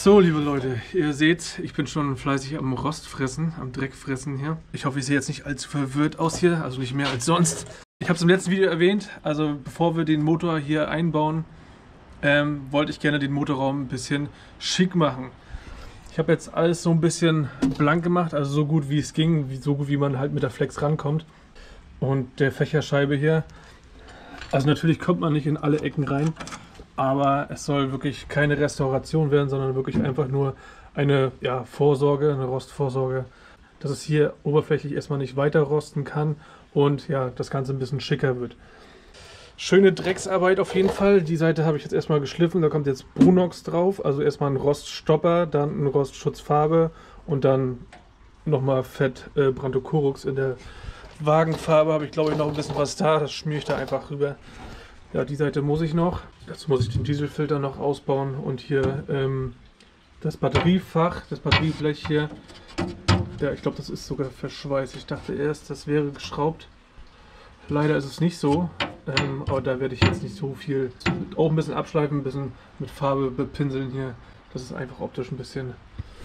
So, liebe Leute, ihr seht, ich bin schon fleißig am Rostfressen, am Dreckfressen hier. Ich hoffe, ich sehe jetzt nicht allzu verwirrt aus hier, also nicht mehr als sonst. Ich habe es im letzten Video erwähnt, also bevor wir den Motor hier einbauen, wollte ich gerne den Motorraum ein bisschen schick machen. Ich habe jetzt alles so ein bisschen blank gemacht, also so gut wie es ging, so gut wie man halt mit der Flex rankommt. Und der Fächerscheibe hier, also natürlich kommt man nicht in alle Ecken rein, aber es soll wirklich keine Restauration werden, sondern wirklich einfach nur eine Vorsorge, eine Rostvorsorge, dass es hier oberflächlich erstmal nicht weiter rosten kann und ja, das Ganze ein bisschen schicker wird. Schöne Drecksarbeit auf jeden Fall. Die Seite habe ich jetzt erstmal geschliffen, da kommt jetzt Brunox drauf, also erstmal ein Roststopper, dann eine Rostschutzfarbe und dann nochmal fett Brandocurux in der Wagenfarbe. Habe ich glaube ich noch ein bisschen was da, das schmiere ich da einfach rüber. Ja, die Seite muss ich noch. Dazu muss ich den Dieselfilter noch ausbauen und hier das Batteriefach, das Batterieblech hier. Ja, ich glaube, das ist sogar verschweißt. Ich dachte erst, das wäre geschraubt. Leider ist es nicht so. Aber da werde ich jetzt nicht so viel, auch ein bisschen abschleifen, ein bisschen mit Farbe bepinseln hier, dass es einfach optisch ein bisschen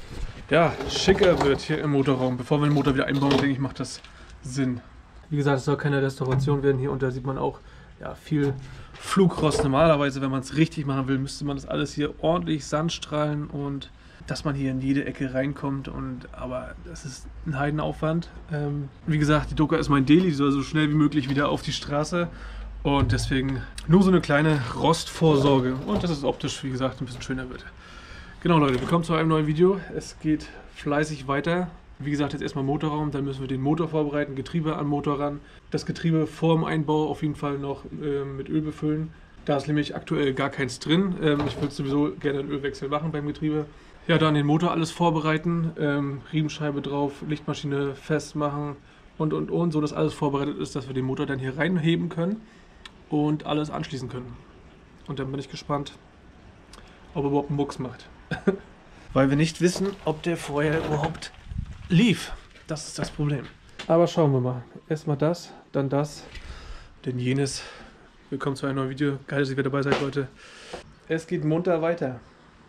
schicker wird hier im Motorraum. Bevor wir den Motor wieder einbauen, denke ich, macht das Sinn. Wie gesagt, es soll keine Restauration werden hier und da sieht man auch viel Flugrost. Normalerweise, wenn man es richtig machen will, müsste man das alles hier ordentlich sandstrahlen und dass man hier in jede Ecke reinkommt. Aber das ist ein Heidenaufwand. Wie gesagt, die Doka ist mein Daily, die soll so schnell wie möglich wieder auf die Straße. Und deswegen nur so eine kleine Rostvorsorge. Und dass es optisch, wie gesagt, ein bisschen schöner wird. Genau Leute, willkommen zu einem neuen Video. Es geht fleißig weiter. Wie gesagt, jetzt erstmal Motorraum, dann müssen wir den Motor vorbereiten, Getriebe an Motor ran. Das Getriebe vor dem Einbau auf jeden Fall noch mit Öl befüllen. Da ist nämlich aktuell gar keins drin. Ich würde sowieso gerne einen Ölwechsel machen beim Getriebe. Ja, dann den Motor alles vorbereiten, Riemenscheibe drauf, Lichtmaschine festmachen und, so dass alles vorbereitet ist, dass wir den Motor dann hier reinheben können und alles anschließen können. Und dann bin ich gespannt, ob er überhaupt einen Mucks macht. Weil wir nicht wissen, ob der vorher überhaupt lief. Das ist das Problem. Aber schauen wir mal. Erstmal das, dann jenes. Willkommen zu einem neuen Video. Geil, dass ihr wieder dabei seid, Leute. Es geht munter weiter.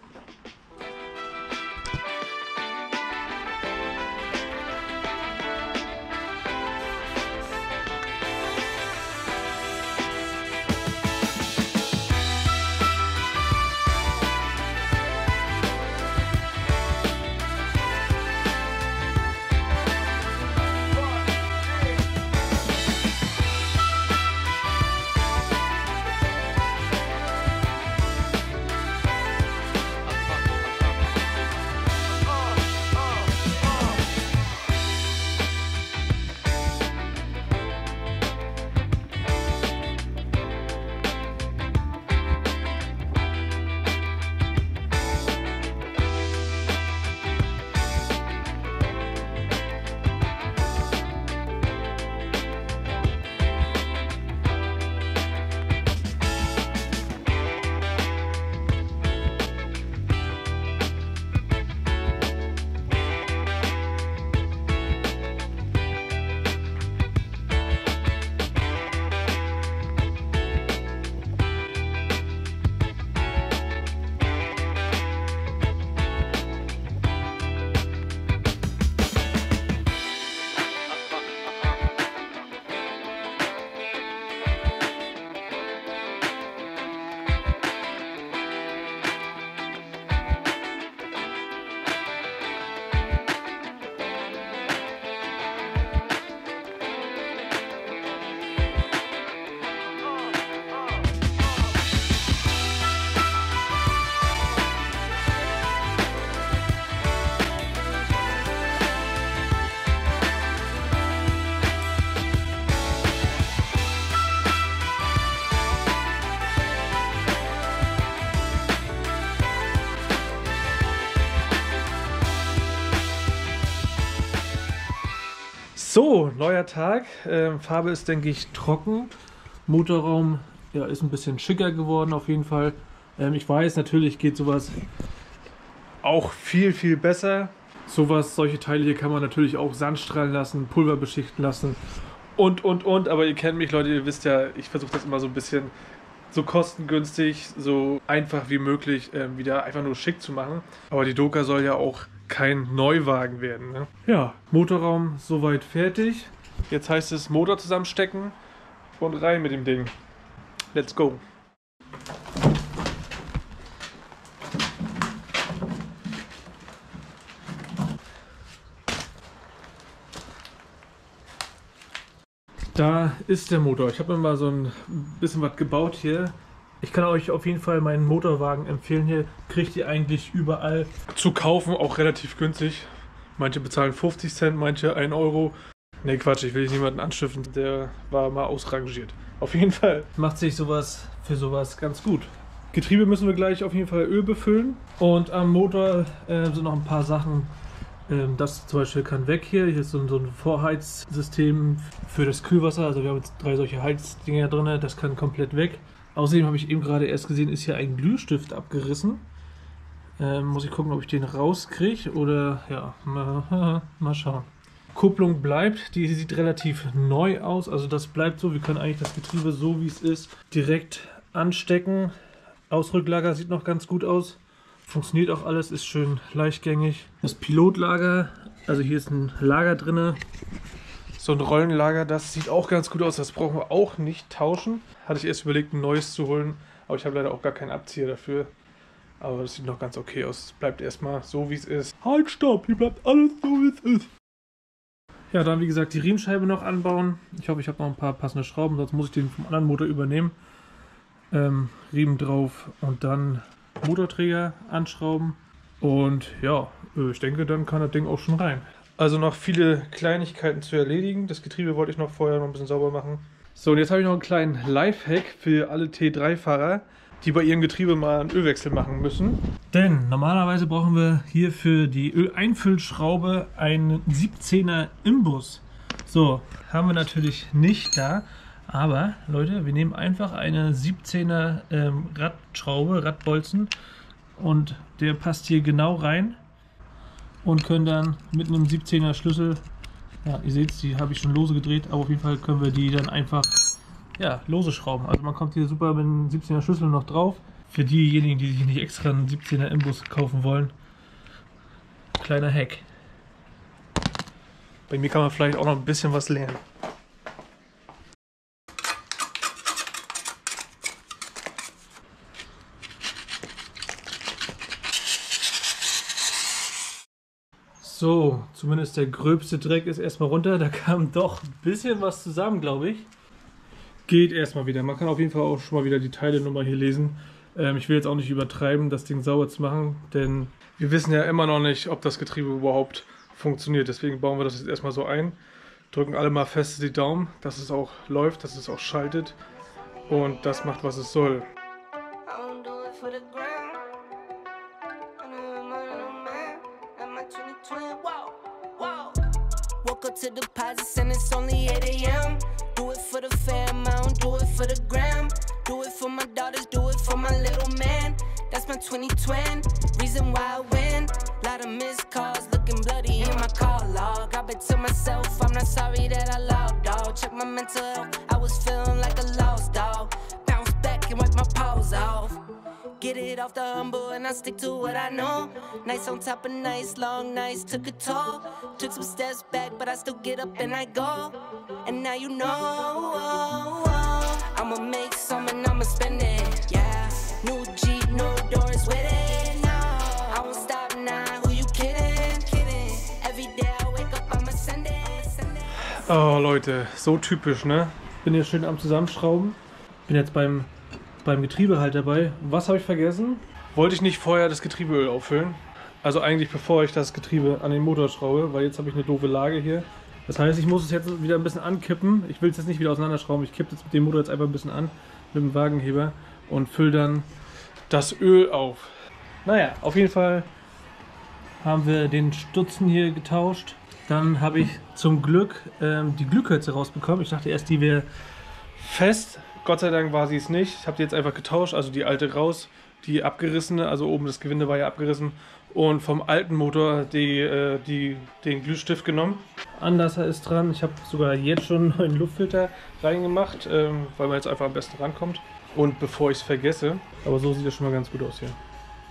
So, neuer Tag. Farbe ist, denke ich, trocken. Motorraum ist ein bisschen schicker geworden auf jeden Fall. Ich weiß, natürlich geht sowas auch viel, viel besser. Solche Teile hier kann man natürlich auch sandstrahlen lassen, Pulver beschichten lassen und. Aber ihr kennt mich, Leute, ihr wisst ja, ich versuche das immer so ein bisschen so kostengünstig, so einfach wie möglich wieder einfach nur schick zu machen. Aber die Doka soll ja auch kein Neuwagen werden. Ne? Ja, Motorraum soweit fertig. Jetzt heißt es Motor zusammenstecken und rein mit dem Ding. Let's go. Da ist der Motor. Ich habe mir mal so ein bisschen was gebaut hier. Ich kann euch auf jeden Fall meinen Motorwagen empfehlen. Hier kriegt ihr eigentlich überall zu kaufen, auch relativ günstig. Manche bezahlen 50 Cent, manche 1 Euro. Ne, Quatsch, ich will hier niemanden anschiffen. Der war mal ausrangiert. Auf jeden Fall macht sich sowas für sowas ganz gut. Getriebe müssen wir gleich auf jeden Fall Öl befüllen. Und am Motor sind noch ein paar Sachen. Das zum Beispiel kann weg hier. Hier ist so ein Vorheizsystem für das Kühlwasser. Also wir haben jetzt 3 solche Heizdinger drin. Das kann komplett weg. Außerdem habe ich eben gerade erst gesehen, ist hier ein Glühstift abgerissen. Muss ich gucken, ob ich den rauskriege oder ja, mal schauen. Kupplung bleibt, die sieht relativ neu aus. Also das bleibt so. Wir können eigentlich das Getriebe so wie es ist direkt anstecken. Ausrücklager sieht noch ganz gut aus. Funktioniert auch alles, ist schön leichtgängig. Das Pilotlager, also hier ist ein Lager drin. So ein Rollenlager, das sieht auch ganz gut aus. Das brauchen wir auch nicht tauschen. Hatte ich erst überlegt, ein neues zu holen. Aber ich habe leider auch gar keinen Abzieher dafür. Aber das sieht noch ganz okay aus. Es bleibt erstmal so, wie es ist. Halt, stopp! Hier bleibt alles so, wie es ist. Ja, dann wie gesagt die Riemenscheibe noch anbauen. Ich hoffe, ich habe noch ein paar passende Schrauben. Sonst muss ich den vom anderen Motor übernehmen. Riemen drauf und dann Motorträger anschrauben und ja, ich denke, dann kann das Ding auch schon rein. Also noch viele Kleinigkeiten zu erledigen. Das Getriebe wollte ich noch vorher noch ein bisschen sauber machen. So, und jetzt habe ich noch einen kleinen Lifehack für alle T3-Fahrer, die bei ihrem Getriebe mal einen Ölwechsel machen müssen. Denn normalerweise brauchen wir hier für die Öleinfüllschraube einen 17er Imbus. So, haben wir natürlich nicht da. Aber, Leute, wir nehmen einfach eine 17er Radschraube, Radbolzen und der passt hier genau rein und können dann mit einem 17er Schlüssel, ja, ihr seht, die habe ich schon lose gedreht, aber auf jeden Fall können wir die dann einfach, ja, lose schrauben. Also man kommt hier super mit einem 17er Schlüssel noch drauf. Für diejenigen, die sich nicht extra einen 17er Imbus kaufen wollen, kleiner Hack. Bei mir kann man vielleicht auch noch ein bisschen was lernen. So, zumindest der gröbste Dreck ist erstmal runter. Da kam doch ein bisschen was zusammen, glaube ich. Geht erstmal wieder. Man kann auf jeden Fall auch schon mal wieder die Teilenummer hier lesen. Ich will jetzt auch nicht übertreiben, das Ding sauber zu machen, denn wir wissen ja immer noch nicht, ob das Getriebe überhaupt funktioniert. Deswegen bauen wir das jetzt erstmal so ein. Drücken alle mal fest die Daumen, dass es auch läuft, dass es auch schaltet und das macht, was es soll. Woke up to deposits and it's only 8 a.m. Do it for the fam, I don't do it for the gram. Do it for my daughters, do it for my little man. That's my 2020, reason why I win. Lot of missed calls, looking bloody in my call log. I bet to myself, I'm not sorry that I logged off. Check my mental health, I was feeling like a lost dog. Bounce back and wipe my paws off. Get it off the humble and I stick to what I know. Nights on top of nights, long nights took a toll. Took some steps back, but I still get up and I go. And now you know, I'ma make some and I'ma spend it. Yeah, new Jeep, no doors with it. No, I won't stop now. Who you kidding? Every day I wake up, I'ma send it. Oh Leute, so typisch, ne? Bin hier schön am Zusammenschrauben. Bin jetzt beim Getriebe halt dabei. Was habe ich vergessen? Wollte ich nicht vorher das Getriebeöl auffüllen. Also eigentlich bevor ich das Getriebe an den Motor schraube, weil jetzt habe ich eine doofe Lage hier. Das heißt, ich muss es jetzt wieder ein bisschen ankippen. Ich will es jetzt nicht wieder auseinanderschrauben. Ich kippe jetzt mit dem Motor jetzt einfach ein bisschen an mit dem Wagenheber und fülle dann das Öl auf. Naja, auf jeden Fall haben wir den Stutzen hier getauscht. Dann habe ich zum Glück die Glühkürze rausbekommen. Ich dachte erst, die wäre fest. Gott sei Dank war sie es nicht. Ich habe die jetzt einfach getauscht, also die alte raus, die abgerissene, also oben das Gewinde war ja abgerissen. Und vom alten Motor den Glühstift genommen. Anlasser ist dran. Ich habe sogar jetzt schon einen neuen Luftfilter reingemacht, weil man jetzt einfach am besten rankommt. und bevor ich es vergesse. Aber so sieht das schon mal ganz gut aus hier.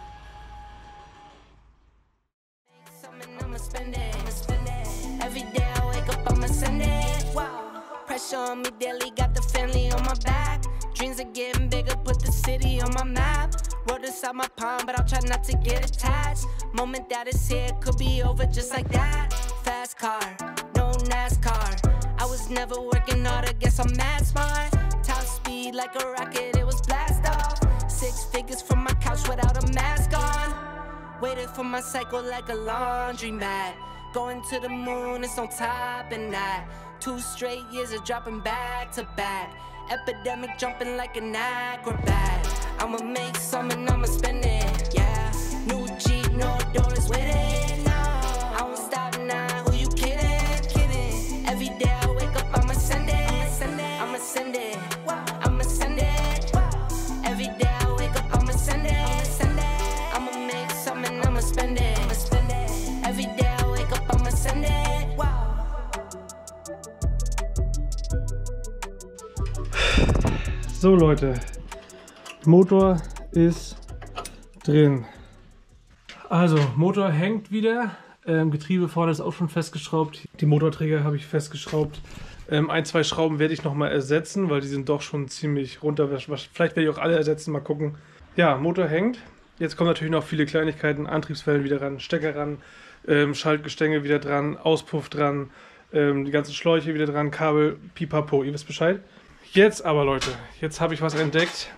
Pressure on me daily, got the family on my back. Dreams are getting bigger, put the city on my map. Rolled inside my palm, but I'll try not to get attached. Moment that is here, could be over just like that. Fast car, no NASCAR. I was never working hard, I guess I'm mad smart. Top speed like a rocket, it was blast off. 6 figures from my couch without a mask on. Waited for my cycle like a laundromat. Going to the moon, it's on top and that. 2 straight years of dropping back to back. Epidemic jumping like an acrobat. I'ma make some and I'ma spend it, yeah. New Jeep, no doors with it, no. I won't stop now, who you kidding, kidding. Every day I wake up, I'ma send it, I'ma send it, I'ma send it. Every day I wake up, I'ma send it, I'ma make some and I'ma spend it, Every day I wake up, I'ma send it. So Leute, Motor ist drin. Also Motor hängt wieder, Getriebe vorne ist auch schon festgeschraubt, die Motorträger habe ich festgeschraubt. 1, 2 Schrauben werde ich nochmal ersetzen, weil die sind doch schon ziemlich runter. Vielleicht werde ich auch alle ersetzen, mal gucken. Ja, Motor hängt. Jetzt kommen natürlich noch viele Kleinigkeiten, Antriebswellen wieder ran, Stecker ran, Schaltgestänge wieder dran, Auspuff dran, die ganzen Schläuche wieder dran, Kabel, pipapo, ihr wisst Bescheid. Jetzt aber Leute, jetzt habe ich was entdeckt.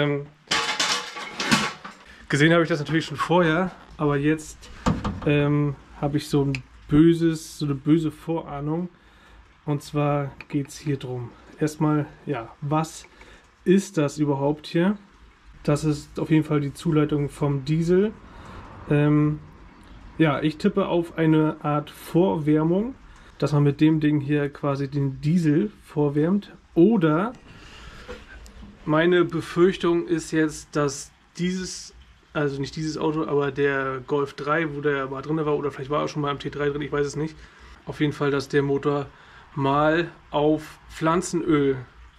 Gesehen habe ich das natürlich schon vorher, aber jetzt habe ich so eine böse Vorahnung. Und zwar geht es hier drum. Erstmal, ja, was ist das überhaupt hier? Das ist auf jeden Fall die Zuleitung vom Diesel. Ja, ich tippe auf eine Art Vorwärmung, dass man mit dem Ding hier quasi den Diesel vorwärmt. Oder meine Befürchtung ist jetzt, dass also nicht dieses Auto, aber der Golf 3, wo der mal drin war, oder vielleicht war er schon mal im T3 drin, ich weiß es nicht. Auf jeden Fall, dass der Motor mal auf Pflanzenöl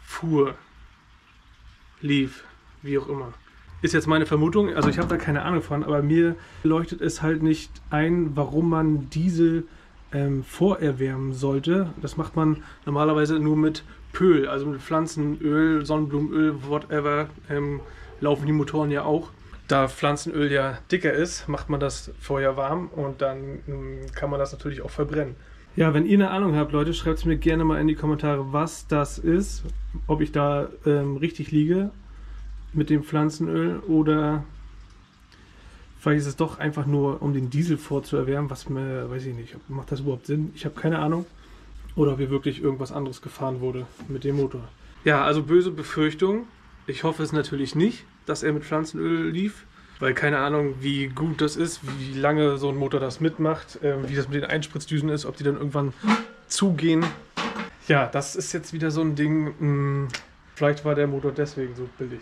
lief, wie auch immer. Ist jetzt meine Vermutung, also ich habe da keine Ahnung von, aber mir leuchtet es halt nicht ein, warum man Diesel vorerwärmen sollte. Das macht man normalerweise nur mit Öl, also mit Pflanzenöl, Sonnenblumenöl, whatever, laufen die Motoren ja auch. Da Pflanzenöl ja dicker ist, macht man das vorher warm und dann kann man das natürlich auch verbrennen. Ja, wenn ihr eine Ahnung habt, Leute, schreibt es mir gerne mal in die Kommentare, was das ist, ob ich da richtig liege mit dem Pflanzenöl oder vielleicht ist es doch einfach nur, um den Diesel vorzuerwärmen, was mir, weiß ich nicht, macht das überhaupt Sinn? Ich habe keine Ahnung. Oder ob hier wirklich irgendwas anderes gefahren wurde mit dem Motor. Ja, also böse Befürchtung. Ich hoffe es natürlich nicht, dass er mit Pflanzenöl lief, weil keine Ahnung, wie gut das ist, wie lange so ein Motor das mitmacht, wie das mit den Einspritzdüsen ist, ob die dann irgendwann zugehen. Ja, das ist jetzt wieder so ein Ding, vielleicht war der Motor deswegen so billig.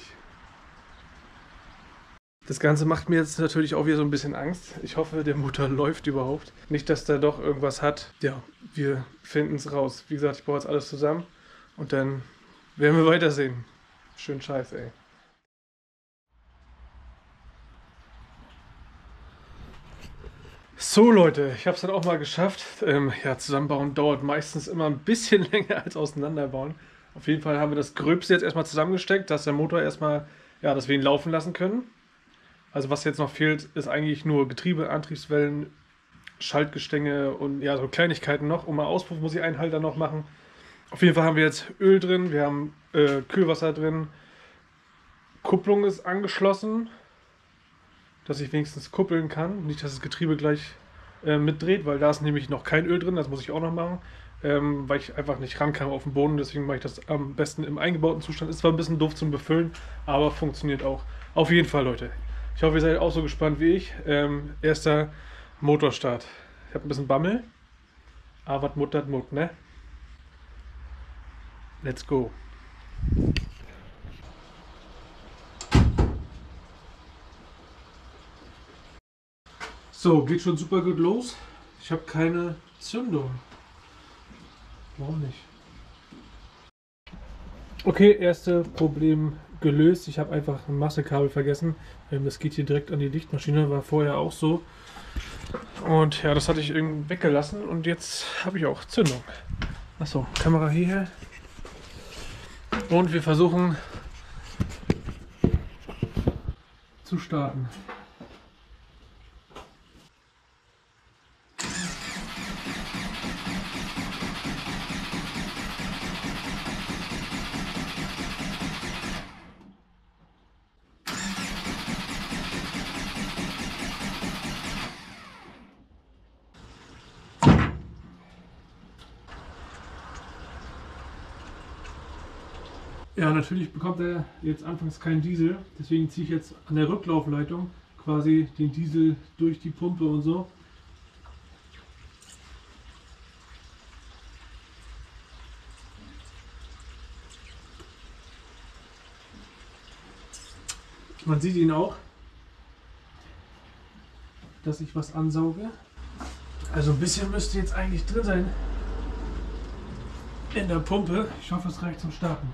Das Ganze macht mir jetzt natürlich auch wieder so ein bisschen Angst. Ich hoffe, der Motor läuft überhaupt. Nicht, dass der doch irgendwas hat. Ja, wir finden es raus. Wie gesagt, ich baue jetzt alles zusammen und dann werden wir weitersehen. Schön scheiße, ey. So Leute, ich habe es dann auch mal geschafft. Ja, zusammenbauen dauert meistens immer ein bisschen länger als auseinanderbauen. Auf jeden Fall haben wir das Gröbste jetzt erstmal zusammengesteckt, dass der Motor erstmal, ja, dass wir ihn laufen lassen können. Also was jetzt noch fehlt, ist eigentlich nur Getriebe, Antriebswellen, Schaltgestänge und ja, so Kleinigkeiten noch. Um mal Auspuff muss ich einen Halter noch machen. Auf jeden Fall haben wir jetzt Öl drin, wir haben Kühlwasser drin. Kupplung ist angeschlossen, dass ich wenigstens kuppeln kann. Nicht, dass das Getriebe gleich mitdreht, weil da ist nämlich noch kein Öl drin, das muss ich auch noch machen. Weil ich einfach nicht rankam auf den Boden, deswegen mache ich das am besten im eingebauten Zustand. Ist zwar ein bisschen doof zum Befüllen, aber funktioniert auch. Auf jeden Fall, Leute. Ich hoffe, ihr seid auch so gespannt wie ich. Erster Motorstart. Ich habe ein bisschen Bammel, aber was muttert Mut, ne? Let's go. So, geht schon super gut los. Ich habe keine Zündung. Warum nicht? Okay, erste Problem gelöst. Ich habe einfach ein Massekabel vergessen. Das geht hier direkt an die Lichtmaschine, war vorher auch so. Und ja, das hatte ich irgendwie weggelassen und jetzt habe ich auch Zündung. Achso, Kamera hierher. Und wir versuchen zu starten. Ja, natürlich bekommt er jetzt anfangs keinen Diesel, deswegen ziehe ich jetzt an der Rücklaufleitung quasi den Diesel durch die Pumpe und so. Man sieht ihn auch, dass ich was ansauge. Also ein bisschen müsste jetzt eigentlich drin sein in der Pumpe. Ich hoffe, es reicht zum Starten.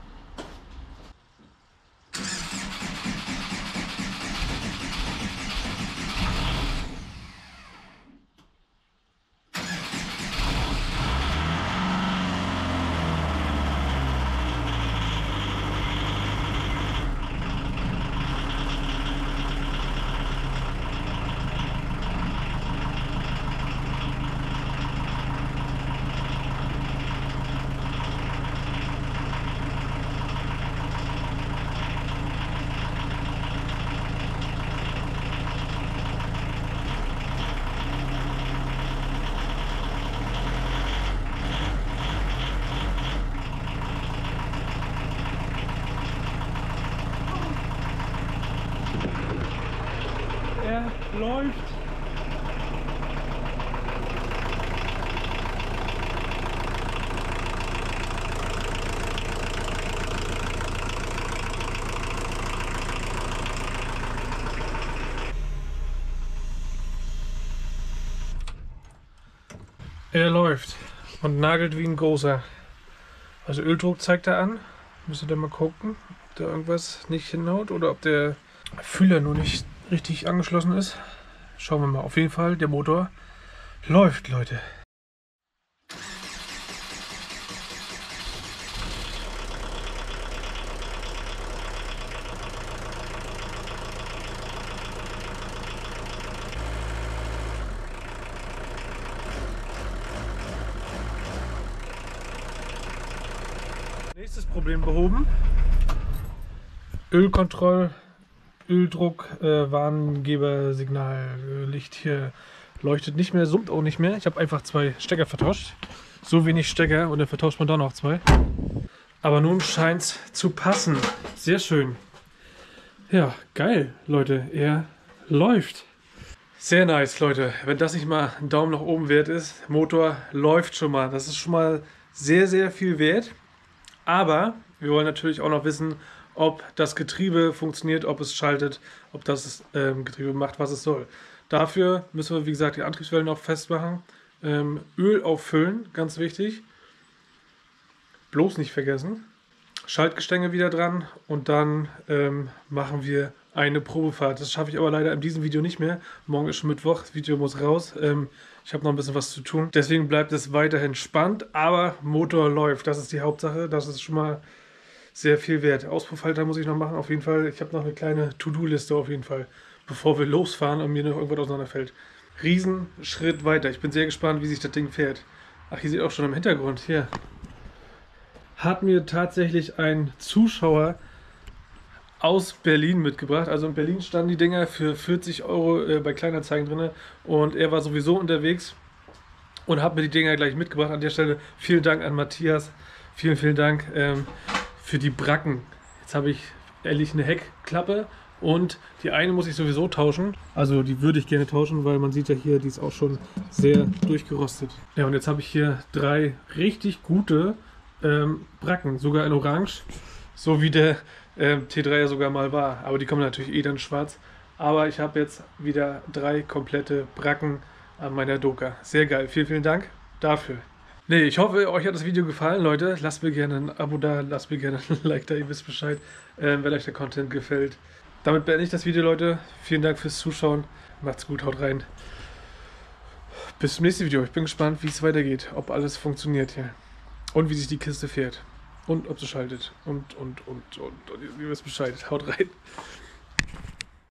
Er läuft. Er läuft und nagelt wie ein großer. Also Öldruck zeigt er an. Müsst ihr mal gucken, ob da irgendwas nicht hinhaut oder ob der Fühler nur nicht richtig angeschlossen ist. Schauen wir mal. Auf jeden Fall, der Motor läuft, Leute. Nächstes Problem behoben. Öldruck, Warngebersignal, Licht hier leuchtet nicht mehr, summt auch nicht mehr. Ich habe einfach 2 Stecker vertauscht. So wenig Stecker und dann vertauscht man da noch 2. Aber nun scheint es zu passen. Sehr schön. Ja, geil, Leute. Er läuft. Sehr nice, Leute. Wenn das nicht mal ein Daumen nach oben wert ist, Motor läuft schon mal. Das ist schon mal sehr, sehr viel wert. Aber wir wollen natürlich auch noch wissen, ob das Getriebe funktioniert, ob es schaltet, ob das Getriebe macht, was es soll. Dafür müssen wir, wie gesagt, die Antriebswellen noch festmachen. Öl auffüllen, ganz wichtig. Bloß nicht vergessen. Schaltgestänge wieder dran und dann machen wir eine Probefahrt. Das schaffe ich aber leider in diesem Video nicht mehr. Morgen ist schon Mittwoch, das Video muss raus. Ich habe noch ein bisschen was zu tun. Deswegen bleibt es weiterhin spannend, aber Motor läuft. Das ist die Hauptsache. Das ist schon mal sehr viel wert. Auspuffhalter muss ich noch machen, auf jeden Fall. Ich habe noch eine kleine To-Do-Liste auf jeden Fall, bevor wir losfahren und mir noch irgendwas auseinanderfällt. Riesenschritt weiter. Ich bin sehr gespannt, wie sich das Ding fährt. Ach, hier seht ihr auch schon im Hintergrund. Hier hat mir tatsächlich ein Zuschauer aus Berlin mitgebracht. Also in Berlin standen die Dinger für 40 € bei Kleinanzeigen drin und er war sowieso unterwegs und hat mir die Dinger gleich mitgebracht. An der Stelle vielen Dank an Matthias. Vielen, vielen Dank für die Bracken. Jetzt habe ich ehrlich eine Heckklappe und die eine muss ich sowieso tauschen. Also die würde ich gerne tauschen, weil man sieht ja hier, die ist auch schon sehr durchgerostet. Ja, und jetzt habe ich hier 3 richtig gute Bracken, sogar in Orange, so wie der T3 ja sogar mal war. Aber die kommen natürlich eh dann schwarz. Aber ich habe jetzt wieder 3 komplette Bracken an meiner Doka. Sehr geil. Vielen, vielen Dank dafür. Nee, ich hoffe, euch hat das Video gefallen, Leute. Lasst mir gerne ein Abo da, lasst mir gerne ein Like da, ihr wisst Bescheid, wenn euch der Content gefällt. Damit beende ich das Video, Leute. Vielen Dank fürs Zuschauen. Macht's gut, haut rein. Bis zum nächsten Video. Ich bin gespannt, wie es weitergeht, ob alles funktioniert hier. Und wie sich die Kiste fährt. Und ob sie schaltet. Und ihr wisst Bescheid. Haut rein.